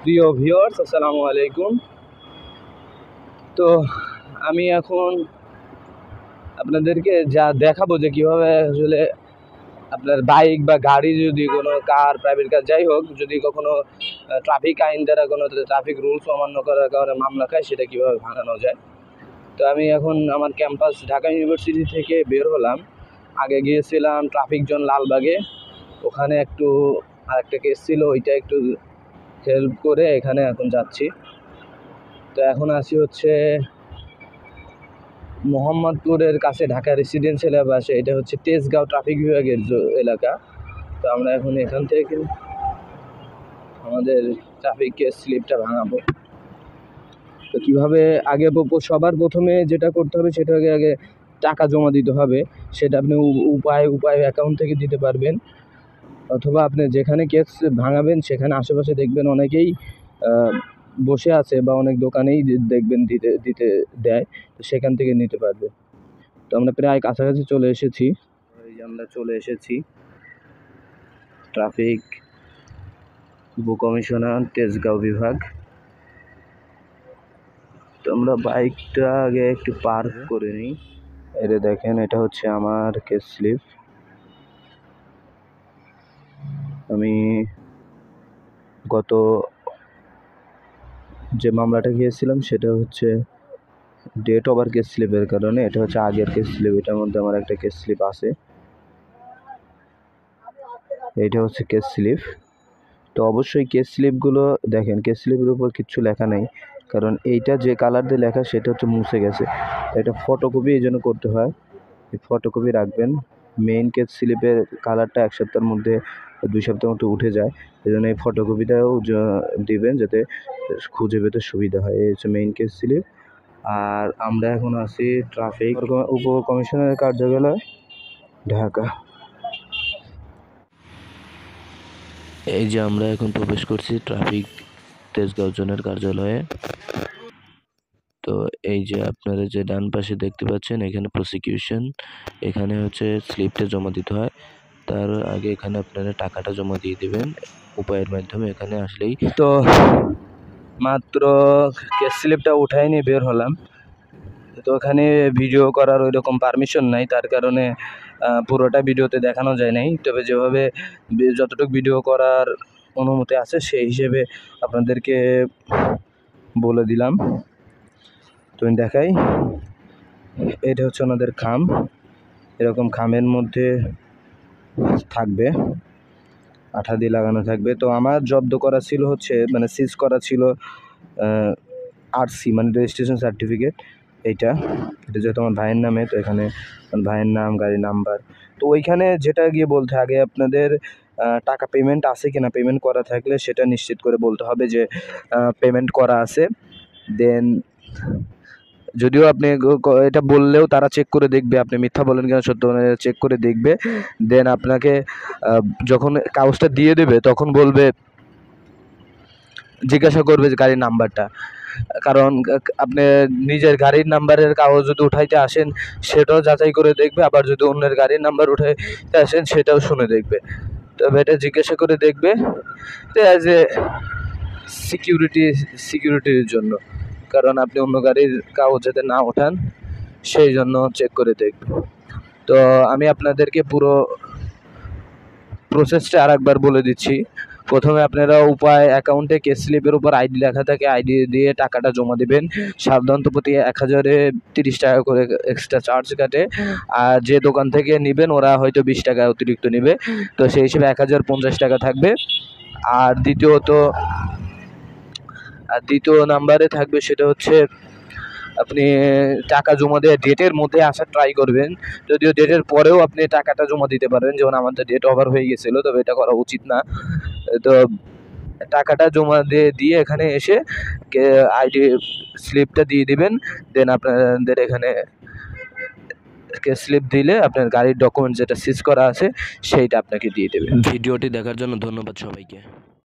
প্রিয় ভিউয়ার্স, আসসালামু আলাইকুম। তো আমি এখন আপনাদেরকে যা দেখাবো যে কীভাবে আসলে আপনার বাইক বা গাড়ি, যদি কোনো কার, প্রাইভেট কার, যাই হোক, যদি কখনো ট্রাফিক আইন দ্বারা কোনো ট্রাফিক রুলস অমান্য করার কারণে মামলা খায়, সেটা কীভাবে ভাঙানো যায়। তো আমি এখন আমার ক্যাম্পাস ঢাকা ইউনিভার্সিটি থেকে বের হলাম। আগে গিয়েছিলাম ট্রাফিক জোন লালবাগে, ওখানে একটু আরেকটা কেস ছিল, ওইটা একটু হেল্প করে এখানে এখন যাচ্ছি। তো এখন আসি হচ্ছে মোহাম্মদপুরের কাছে ঢাকা রেসিডেন্সিয়াল আবাসে, এটা হচ্ছে তেজগাঁও ট্রাফিক বিভাগের এলাকা। তো আমরা এখন এখান থেকে আমাদের ট্রাফিক কেস স্লিপটা ভাঙাবো। তো কীভাবে, আগে সবার প্রথমে যেটা করতে হবে সেটা আগে টাকা জমা দিতে হবে। সেটা আপনি উপায় অ্যাকাউন্ট থেকে দিতে পারবেন, অথবা আপনি যেখানে কেস ভাঙাবেন সেখানে আশেপাশে দেখবেন অনেকেই বসে আছে, বা অনেক দোকানেই দেখবেন দিতে দেয়, তো সেখান থেকে নিতে পারবে। তো আমরা প্রায় কাছাকাছি চলে এসেছি। আমরা চলে এসেছি ট্রাফিক উপকমিশনার তেজগাঁও বিভাগ। তো আমরা বাইকটা আগে একটু পার্ক করে নিই। এটা দেখেন, এটা হচ্ছে আমার কেস স্লিপ। আমি গত যে মামলাটা গিয়েছিলাম সেটা হচ্ছে ডেট ওভার কেস স্লিপের কারণে। এটা হচ্ছে আগের কেস স্লিপ, এটার মধ্যে আমার একটা কেস স্লিপ আছে। এইটা হচ্ছে কেস স্লিপ। তো অবশ্যই কেস স্লিপগুলো দেখেন, কেস স্লিপের উপর কিচ্ছু লেখা নেই, কারণ এইটা যে কালার দিয়ে লেখা সেটা হচ্ছে মুছে গেছে। এটা ফটোকপি এই জন্য করতে হয়, ফটোকপি রাখবেন। মেইন কেস স্লিপের কালারটা 1 সপ্তাহের মধ্যে 2 সপ্তাহের মধ্যে উঠে যায়, এই জন্য এই ফটোকপিটাও দিবেন যাতে খুঁজে পেতে সুবিধা হয়। এই হচ্ছে মেইন কেস স্লিপ। আর আমরা এখন আছি ট্রাফিক উপকমিশনারের কার্যালয়, ঢাকা। এই যে আমরা এখন প্রবেশ করছি ট্রাফিক তেজগাঁও জোনের কার্যালয়ে। তো এই যে আপনারা যে ডান পাশে দেখতে পাচ্ছেন, এখানে প্রসিকিউশন, এখানে হচ্ছে স্লিপটা জমা দিতে হয়। তার আগে এখানে আপনারা টাকাটা জমা দিয়ে দেবেন উপায়ের মাধ্যমে এখানে আসলেই। তো মাত্র কেস স্লিপটা উঠাই নিয়ে বের হলাম। তো ওখানে ভিডিও করার ওই রকম পারমিশন নাই, তার কারণে পুরোটা ভিডিওতে দেখানো যায় নাই। তবে যেভাবে যতটুকু ভিডিও করার অনুমতি আছে সেই হিসেবে আপনাদেরকে বলে দিলাম। তো দেখাই, এটা হচ্ছে ওনাদের খাম। এরকম খামের মধ্যে থাকবে, আঠা দিয়ে লাগানো থাকবে। তো আমার জব্দ করা ছিল হচ্ছে, মানে সিজ করা ছিল আরসি, মানে রেজিস্ট্রেশন সার্টিফিকেট। এটা যেহেতু আমার ভাইয়ের নামে, তো এখানে ভাইয়ের নাম, গাড়ির নাম্বার। তো ওইখানে যেটা গিয়ে বলতে আগে আপনাদের টাকা পেমেন্ট আছে কিনা, পেমেন্ট করা থাকলে সেটা নিশ্চিত করে বলতে হবে যে পেমেন্ট করা আছে। দেন যদিও আপনি এটা বললেও তারা চেক করে দেখবে, আপনি মিথ্যা বলেন কিনা সত্য বলেন চেক করে দেখবে। দেন আপনাকে যখন কাগজটা দিয়ে দেবে তখন বলবে, জিজ্ঞাসা করবে যে গাড়ির নাম্বারটা, কারণ আপনি নিজের গাড়ির নাম্বারের কাগজ যদি উঠাইতে আসেন সেটাও যাচাই করে দেখবে, আবার যদি অন্যের গাড়ির নাম্বার উঠাইতে আসেন সেটাও শুনে দেখবে। তবে এটা জিজ্ঞাসা করে দেখবে অ্যাজ এ সিকিউরিটির জন্য, কারণ আপনি অন্য গাড়ির কাগজ যাতে না ওঠান সেই জন্য চেক করে দেখবে। তো আমি আপনাদেরকে পুরো প্রসেসটা আরেকবার বলে দিচ্ছি। প্রথমে আপনারা উপায় অ্যাকাউন্টে কেস স্লিপের উপর আইডি লেখা থাকে, আইডি দিয়ে টাকাটা জমা দেবেন। সাধারণত প্রতি 1030 টাকা করে এক্সট্রা চার্জ কাটে, আর যে দোকান থেকে নেবেন ওরা হয়তো 20 টাকা অতিরিক্ত নেবে, তো সেই হিসেবে 1050 টাকা থাকবে। আর দ্বিতীয় নাম্বারে থাকবে, সেটা হচ্ছে আপনি টাকা জমা দেওয়ার ডেটের মধ্যে আসার ট্রাই করবেন। যদিও ডেটের পরেও আপনি টাকাটা জমা দিতে পারবেন, যেমন আমাদের ডেট ওভার হয়ে গেছিলো, তবে এটা করা উচিত না। তো টাকাটা জমা দিয়ে এখানে এসে আইডি স্লিপটা দিয়ে দিবেন। দেন আপনাদের এখানে স্লিপ দিলে আপনার গাড়ির ডকুমেন্ট যেটা সিজ করা আছে সেইটা আপনাকে দিয়ে দেবে। ভিডিওটি দেখার জন্য ধন্যবাদ সবাইকে।